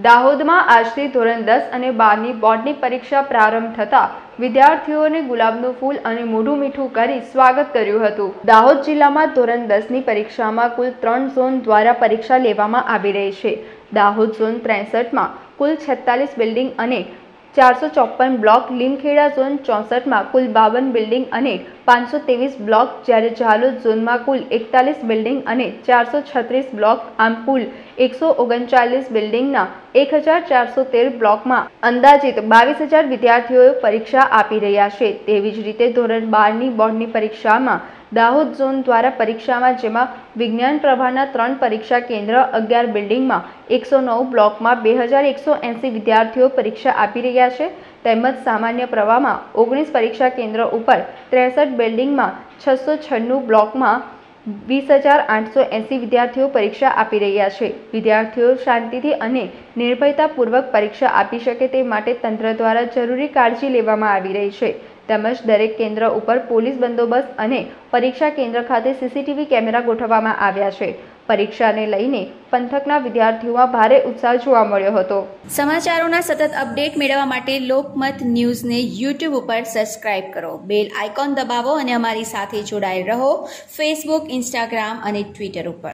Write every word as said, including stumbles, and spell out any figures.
દાહોદમાં આજથી ધોરણ દસ અને બારની બોર્ડની પરીક્ષા પ્રારંભ થતા વિદ્યાર્થીઓને ગુલાબનું ફૂલ અને મોઢું મીઠું કરી સ્વાગત કર્યું હતું। દાહોદ જિલ્લામાં ધોરણ દસ ની પરીક્ષામાં કુલ ત્રણ ઝોન દ્વારા પરીક્ષા લેવામાં આવી રહી છે। દાહોદ ઝોન ત્રેસઠ માં કુલ છેતાલીસ બિલ્ડિંગ અને ચારસો ચોપન બ્લોક, લીમખેડા ઝોન ચોસઠ માં કુલ બાવન બિલ્ડિંગ અને પાંચસો ત્રેવીસ બ્લોક, જ્યારે ઝાલોદ ઝોનમાં કુલ એકતાલીસ બિલ્ડિંગ અને ચારસો છત્રીસ બ્લોક, આમ કુલ એકસો ઓગણચાલીસ બિલ્ડિંગના એક હજાર ચારસો તેર બ્લોકમાં અંદાજિત બાવીસ હજાર વિદ્યાર્થીઓ પરીક્ષા આપી રહ્યા છે। તેવી જ રીતે ધોરણ બાર ની બોર્ડની પરીક્ષામાં દાહોદ ઝોન દ્વારા પરીક્ષામાં જેમાં વિજ્ઞાન પ્રવાહના ત્રણ પરીક્ષા કેન્દ્ર, અગિયાર બિલ્ડિંગમાં એકસો નવ બ્લોકમાં બે હજાર એકસો એંસી વિદ્યાર્થીઓ પરીક્ષા આપી રહ્યા છે, તેમજ સામાન્ય પ્રવાહમાં ઓગણીસ પરીક્ષા કેન્દ્ર ઉપર ત્રેસઠ બિલ્ડિંગમાં છસો છન્નું બ્લોકમાં વીસ હજાર આઠસો એંસી વિદ્યાર્થીઓ પરીક્ષા આપી રહ્યા છે। વિદ્યાર્થીઓ શાંતિથી અને નિર્ભયતાપૂર્વક પરીક્ષા આપી શકે તે માટે તંત્ર દ્વારા જરૂરી કાળજી લેવામાં આવી રહી છે, તેમજ દરેક કેન્દ્ર ઉપર પોલીસ બંદોબસ્ત અને પરીક્ષા કેન્દ્ર ખાતે સીસીટીવી કેમેરા ગોઠવવામાં આવ્યા છે। પરીક્ષાને લઈને પંથકના વિદ્યાર્થીઓમાં ભારે ઉત્સાહ જોવા મળ્યો હતો। સમાચારોના સતત અપડેટ મેળવવા માટે લોકમત ન્યૂઝને યુટ્યુબ ઉપર સબસ્ક્રાઇબ કરો, બેલ આઇકોન દબાવો અને અમારી સાથે જોડાયેલ રહો ફેસબુક, ઇન્સ્ટાગ્રામ અને ટ્વિટર ઉપર।